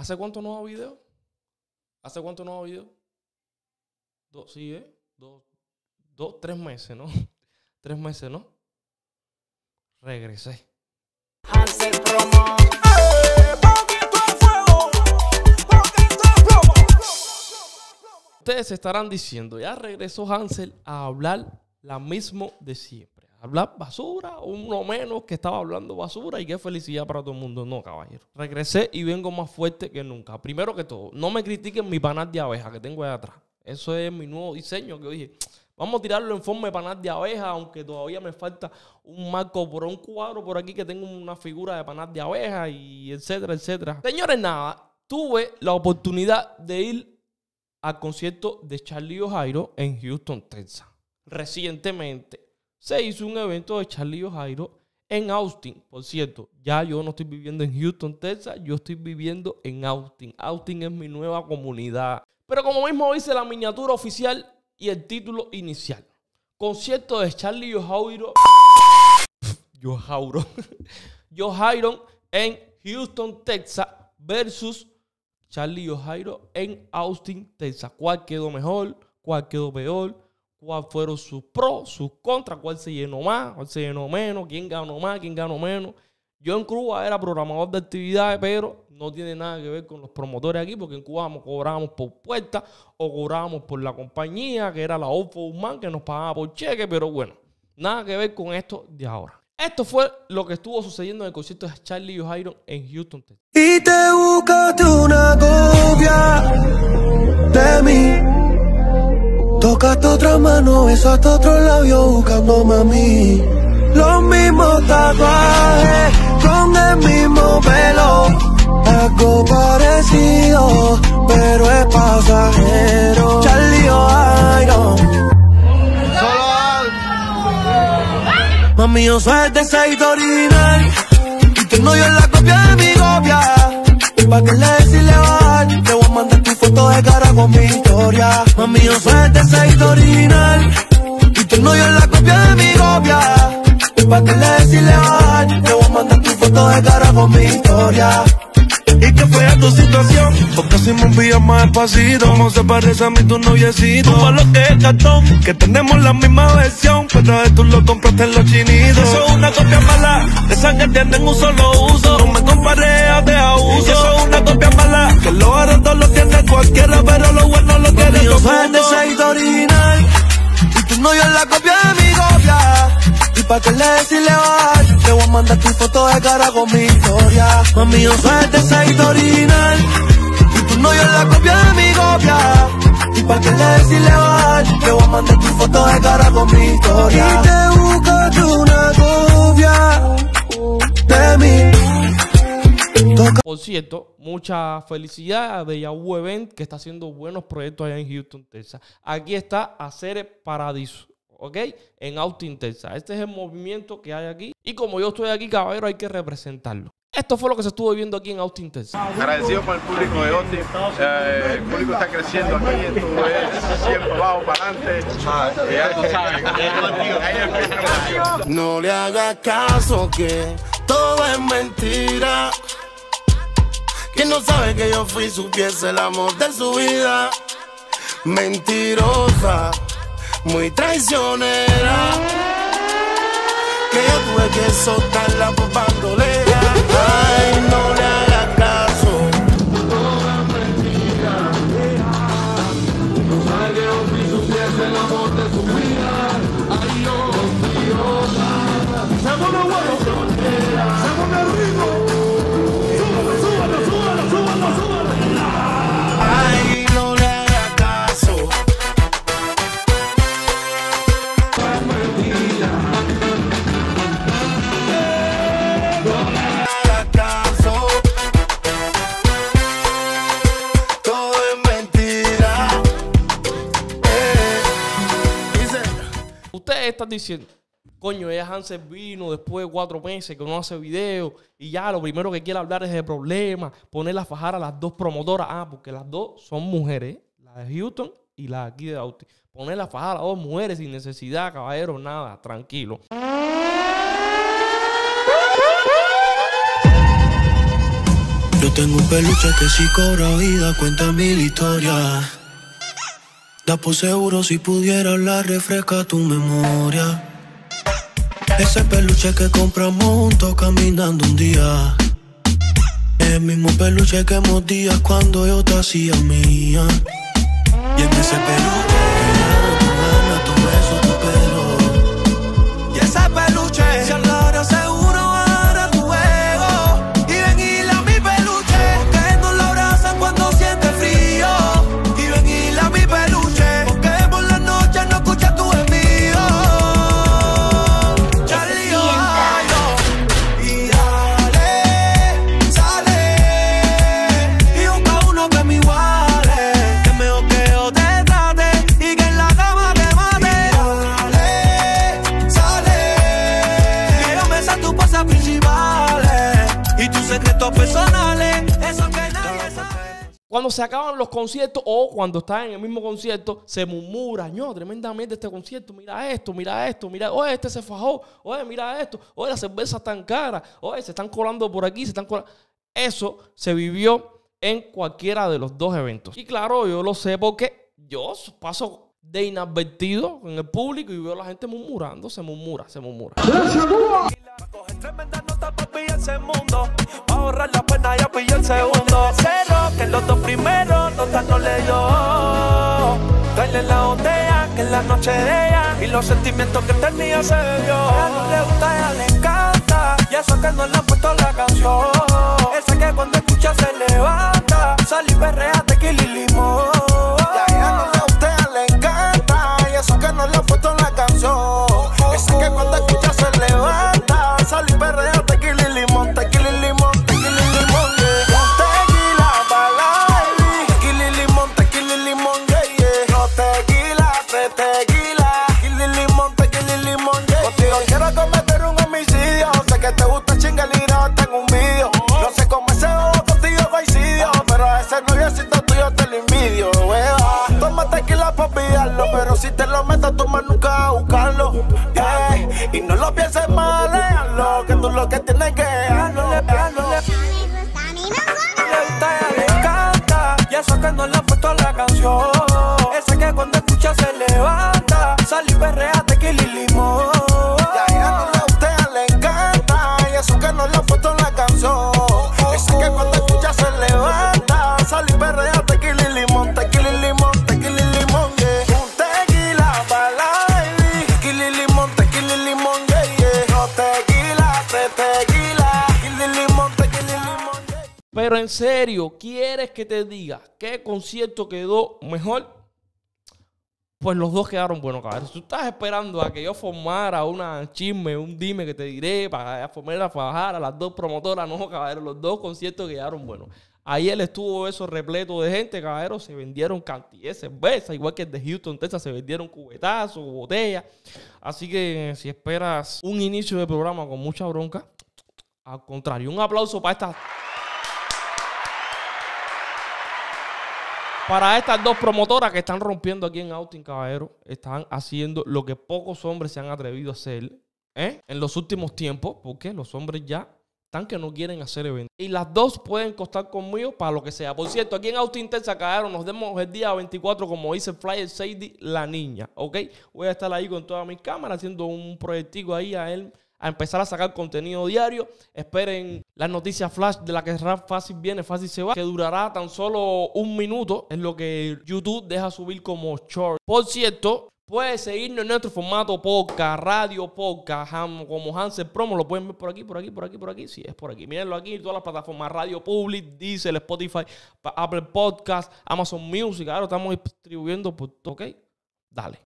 ¿Hace cuánto no hago video? ¿Hace cuánto no hago video? Tres meses, ¿no? 3 meses, ¿no? Regresé. Hansel Promo. Ustedes se estarán diciendo, ya regresó Hansel a hablar la mismo de siempre. A hablar basura, uno menos que estaba hablando basura y qué felicidad para todo el mundo. No, caballero. Regresé y vengo más fuerte que nunca. Primero que todo, no me critiquen mi panal de abeja que tengo ahí atrás. Eso es mi nuevo diseño que dije, vamos a tirarlo en forma de panal de abeja, aunque todavía me falta un marco por un cuadro por aquí que tengo una figura de panal de abeja y etcétera, etcétera. Señores, nada, tuve la oportunidad de ir al concierto de Charlie O'Jairo en Houston, Texas. Recientemente se hizo un evento de Charlie O'Jairo en Austin. Por cierto, ya yo no estoy viviendo en Houston, Texas, yo estoy viviendo en Austin. Austin es mi nueva comunidad. Pero como mismo dice la miniatura oficial y el título inicial, concierto de Charlie O'Jairo en Houston, Texas versus Charlie O'Jairo en Austin, Texas. ¿Cuál quedó mejor? ¿Cuál quedó peor? ¿Cuáles fueron sus pros, sus contras? ¿Cuál se llenó más? ¿Cuál se llenó menos? ¿Quién ganó más? ¿Quién ganó menos? Yo en Cuba era programador de actividades, pero no tiene nada que ver con los promotores aquí, porque en Cuba cobrábamos por puerta o cobrábamos por la compañía, que era la Ofman, que nos pagaba por cheque, pero bueno, nada que ver con esto de ahora. Esto fue lo que estuvo sucediendo en el concierto de Charlie O'Jairo en Houston, Texas. Y te buscaste una copia de mí. Tocaste otra mano, besaste otro labio buscándome a mí. Los mismos tatuajes con el mismo pelo. Algo parecido, pero es pasajero. Charlie O'Jairo. Mami, yo soy de ese original y tengo yo la copia de mi copia. Y pa' que le decirle bajar, te voy a mandar tu foto de cara con mi historia. Mami, yo soy de ese original y tengo yo la copia de mi copia. Y pa' que le decirle bajar, te voy a mandar tu foto de cara con mi historia. ¿Y qué fue tu situación? Porque si me envías más despacito, ¿cómo se parece a mí tu noviecito? Tú lo que es cartón, que tenemos la misma versión, pero tú lo compraste en los chinitos. Eso es una copia mala, de esa que tienen un solo uso. No me compares de abuso. Eso es una copia mala, que los baratos lo tiene cualquiera, pero lo bueno lo quiere todo el mundo. Yo soy de ese original y tú no yo la copia de mi copia. Y pa' que le decirle bajar, te voy a mandar tu foto de cara con mi historia. Mami, yo soy de ese original y tú no yo la copia de mi copia. Y pa' que le decirle bajar, te voy a mandar tu foto de cara con mi historia. Y te buscaste una copia de mí. Por cierto, mucha felicidad de Yahoo Event, que está haciendo buenos proyectos allá en Houston, Texas. Aquí está Acere Paradiso, ¿ok? En Austin, Texas. Este es el movimiento que hay aquí. Y como yo estoy aquí, caballero, hay que representarlo. Esto fue lo que se estuvo viendo aquí en Austin, Texas. Agradecido por el público de Austin. El público está creciendo aquí. Esto es siempre vamos para adelante. No le hagas caso que todo es mentira. Quien no sabe que yo fui su pieza, el amor de su vida. Mentirosa, muy traicionera, que yo tuve que soltarla por bandolera. Ay, no le hagas caso. Todo es mentira. No sabe que yo fui su pieza, el amor de su vida. Ay, yo, mentirosa. Se pone bueno, se pone rico. Ay, no le hagas caso. Es mentira. No le hagas caso. Todo es mentira. Dice. Ustedes están diciendo, coño, ella Hansel vino después de 4 meses que no hace video y ya lo primero que quiere hablar es de problemas, poner a fajar a las dos promotoras. Ah, porque las dos son mujeres, la de Houston y la de aquí de Austin. Poner a fajar a las dos mujeres sin necesidad, caballero, nada, tranquilo. Yo tengo un peluche que si cobra vida cuenta mil historias. Da por seguro si pudiera hablar refresca tu memoria. Ese peluche que compramos juntos caminando un día. El mismo peluche que mordías cuando yo te hacía mía. Y en ese peluche tu gana, tu beso, tu pelo. Y ese peluche si hablara seguro hará tu ego. Y ven y la mi peluche, porque no lo abrazan cuando siente frío. Y ven y la mi peluche, porque por la noche no escucha tu gemido. Charlie, Ohio. Y dale, sale. Y busca uno que me iguale, que mejor que yo te trate y que en la cama te mate. Dale, sale. Que yo me sé tus cosas principales y tus secretos personales, eso que nadie sabe. Cuando se acaban los conciertos o cuando están en el mismo concierto, se murmura, no, tremendamente este concierto, mira esto, mira, oye, este se fajó, oye, mira esto, oye, la cerveza está tan cara, oye, se están colando por aquí, se están colando. Eso se vivió en cualquiera de los dos eventos. Y claro, yo lo sé porque yo paso de inadvertido en el público y veo a la gente murmurando, se murmura. Coge tremenda nota pa' pillarse el mundo, pa' ahorrar la pena y a pillar el segundo. Cero, que los dos primeros nota no le dio. Dale la botella, que en la noche de ella y los sentimientos que tenía se bebió. A ella no le gusta, a ella le encanta, y eso que no le han puesto la canción. Ese que cuando escucha se levanta, sal y perrea, tequila y limón. Y a ella no le gusta, a ella le encanta, y eso que no le han puesto la canción. Ese que cuando escucha se levanta, sal y perrea, tequila y limón, tequila y limón, tequila y limón, yeah. Tequila pa' la baby, tequila y limón, yeah, yeah. No tequila, tequila, tequila y limón, yeah. Contigo quiero cometer un homicidio, sé que te gusta chingar y grabarte en un video. No sé cómo ese bobo contigo coincidió, pero a ese noviecito tuyo te lo envidio, wea. Toma tequila pa' olvidarlo, pero si te lo metes tu mano nunca a buscarlo, yeah. Y no lo pienses mal, déjalo, que tú lo que tienes que dejarlo. Le gusta, le encanta, y eso que no le han puesto la canción. Ese que cuando escucha se levanta, sal y perrea, tequila y limón. Y a ella no le gusta, a ella le encanta, y eso que no le han puesto la canción. Ese que cuando escucha se levanta, sal y perrea, tequila y limón, tequila y limón, tequila y limón, yeah. Un tequila pa' la baby, tequila y limón, yeah, yeah. No tequila, tequila, tequila y limón, yeah. Pero en serio, ¿quieres que te diga qué concierto quedó mejor? Pues los dos quedaron buenos, cabrón. Si tú estás esperando a que yo formara una chisme, un dime que te diré para formar a fajar a las dos promotoras, no, cabrón. Los dos conciertos quedaron buenos. Ayer estuvo eso repleto de gente, cabrón. Se vendieron cantidad de cerveza, igual que el de Houston, Texas, se vendieron cubetazos, botellas. Así que si esperas un inicio de programa con mucha bronca, al contrario, un aplauso para estas dos promotoras que están rompiendo aquí en Austin, caballero. Están haciendo lo que pocos hombres se han atrevido a hacer en los últimos tiempos, porque los hombres ya están que no quieren hacer eventos. Y las dos pueden costar conmigo para lo que sea. Por cierto, aquí en Austin, Texas, caballero, nos vemos el día 24, como dice el flyer, Sadie la niña, ¿ok? Voy a estar ahí con todas mis cámaras haciendo un proyectico ahí a empezar a sacar contenido diario. Esperen las noticias flash de la que Rap Fácil viene, Fácil se va, que durará tan solo 1 minuto. Es lo que YouTube deja subir como short. Por cierto, puedes seguirnos en nuestro formato podcast, radio podcast, como Hansel Promo. Lo pueden ver por aquí. Sí, es por aquí. Mírenlo aquí en todas las plataformas. Radio Public, Diesel, Spotify, Apple Podcast, Amazon Music. Ahora estamos distribuyendo por todo, ¿ok? Dale.